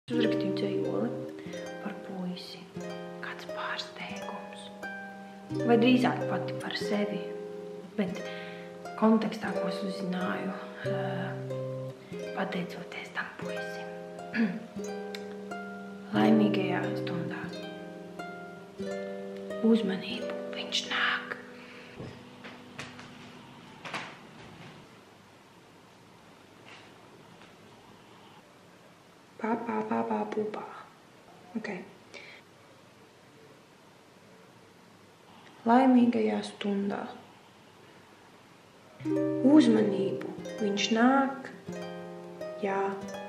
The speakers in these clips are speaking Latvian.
Uzrakstīju dzejoli par puisi. Kāds pārsteigums. Vai drīzāk pati par sevi. Bet kontekstā, ko es uzzināju, pateicoties tam puisim. Laimīgajā stundā. Uzmanību, viņš nāk. Pā, pūpā. Ok. Laimīgajā stundā. Uzmanību, viņš nāk. Jā.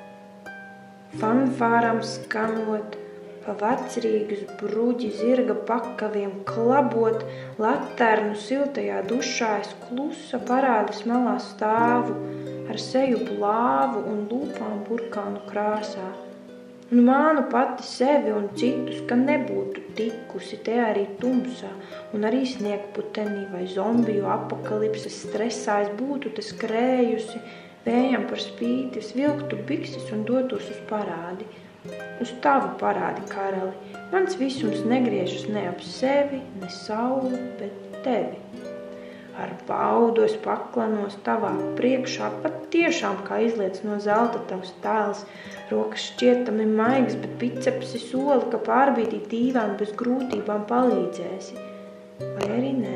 Fanfāram skanot, pa vecrīgas bruģi zirga pakaviem klabot, laternu siltajā dušā es klusa parādas malā stāvu, ar seju blāvu un lūpām burkānu krāsā. Un mānu pati sevi un citus, ka nebūtu tikusi te arī tumsā, un arī sniegputenī vai zombiju apokalipses stresā es būtu te skrējusi, vējam par spīti, es vilktu bikses un dotos uz parādi. Uz tavu parādi, karali. Mans visums negriežas ne ap sevi, ne sauli, bet tevi. Ar baudu es paklanos tavā priekšā, pat tiešām kā izliec no zelta tavs tēls, rokas šķietami maigas, bet bicepsi soli, ka pārbīdīt dīvaini bez grūtībām palīdzēsi. Vai arī nē?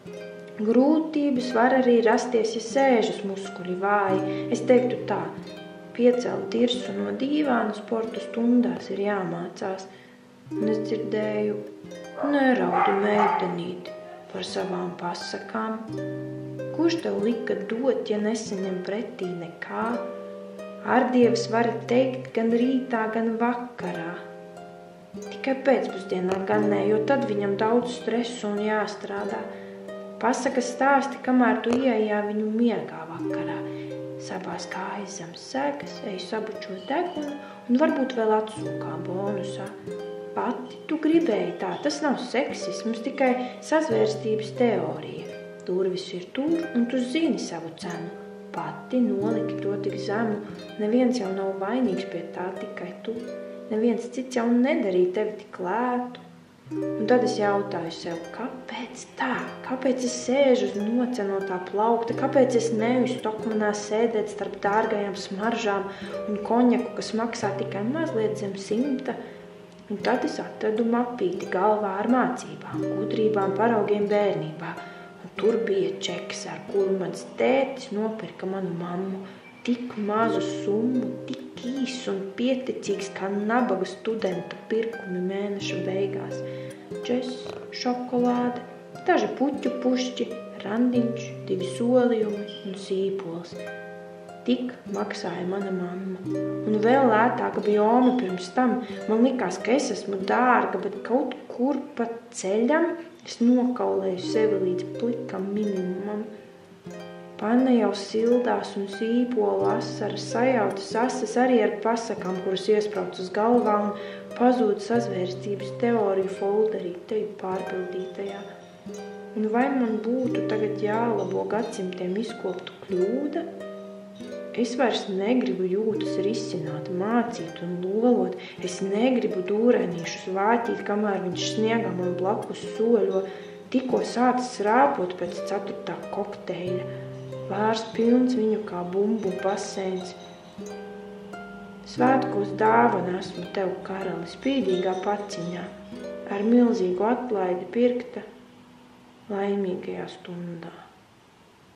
Grūtības var arī rasties, ja sēžas muskuļi vāji. Es teiktu tā, piecelt dirsu no dīvāna sporta stundās ir jāmācās. Un es dzirdēju, neraudu meitenīti par savām pasakām. Kurš tev lika dot, ja nesaņem pretī nekā? Ārdievs var teikt gan rītā, gan vakarā. Tikai pēcpusdienā gan ne, jo tad viņam daudz stresu un jāstrādā. Pasakas stāsti, kamēr tu ieejā viņu miegā vakarā. Sabās kājas zem segas, eju sabučot degunu un varbūt vēl atsūkā bonusā. Pati tu gribēji tā, tas nav seksisms, tikai sazvērstības teorija. Durvis ir tur un tu zini savu cenu. Pati noliki to tik zemu, neviens jau nav vainīgs pie tā, tikai tu. Neviens cits jau nedarīja tevi tik lētu. Un tad es jautāju sev, kāpēc tā? Kāpēc es sēžu uz nocenotā plaukta? Kāpēc es neju Stokmanā sēdēt starp dārgajām smaržām un konjaku, kas maksā tikai mazliet zem 100? Un tad es atradu mapīti galvā ar mācībām, gudrībām, paraugiem bērnībā. Un tur bija čeks, ar kuru mans tētis nopirka manu mammu. Tik mazu summu, tik īsu un pieticīgs kā nabaga studenta pirkumi mēneša beigās. Džes, šokolāde, daži puķu pušķi, randiņš, 2 solījumi un sīpols. Tik maksāja mana mamma. Un vēl lētāka bija Oma pirms tam. Man likās, ka es esmu dārga, bet kaut kur pa ceļam es nokaulēju sevi līdz plikam minimumam. Panna jau sildās un sīpola asaras sajautas asas arī ar pasakām, kuras iesprauc uz galvā un pazūd sazvērstības teoriju folderī tevi pārpildītajā. Un vai man būtu tagad jālabo gadsimtiem izkoptu kļūda? Es vairs negribu jūtas risināt, mācīt un lolot. Es negribu dūrēnīšus vāķīt, kamēr viņš sniegā man blakus soļo, tikko sācis rāpot pēc 4. kokteļa. Vārs pilns viņu kā bumbu baseins. Svētkos dāvana esmu tev, karali, spīdīgā paciņā, ar milzīgu atlaidi pirkta laimīgajā stundā.